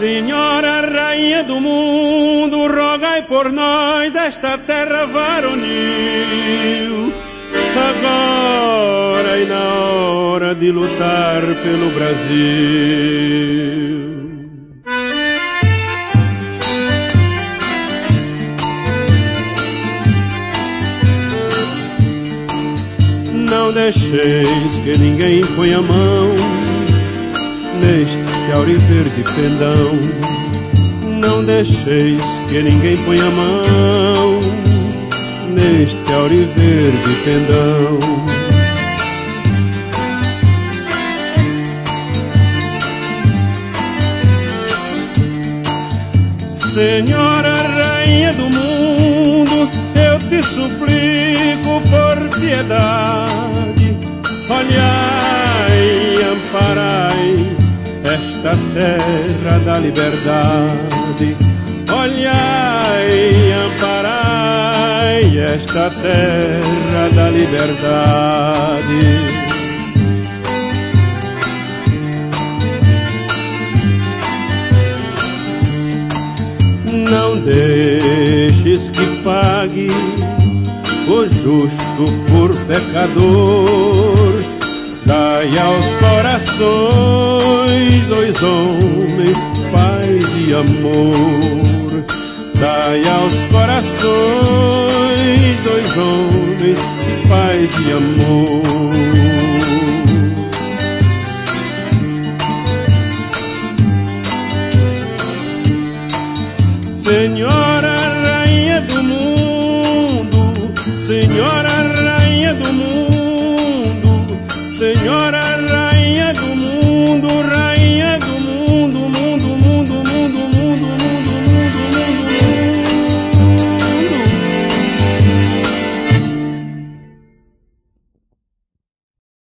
Senhora Rainha do mundo, rogai por nós desta terra varonil, agora e na hora de lutar pelo Brasil. Não deixeis que ninguém ponha a mão neste auriverde pendão. Não deixeis que ninguém ponha a mão neste auriverde pendão. Senhora Rainha do mundo, eu te suplico por piedade, olhai e amparai esta terra da liberdade. Olhai e amparai esta terra da liberdade. Não deixes que pague o justo por pecador. Dai aos corações dois homens, paz e amor. Dai aos corações dois homens, paz e amor. Senhor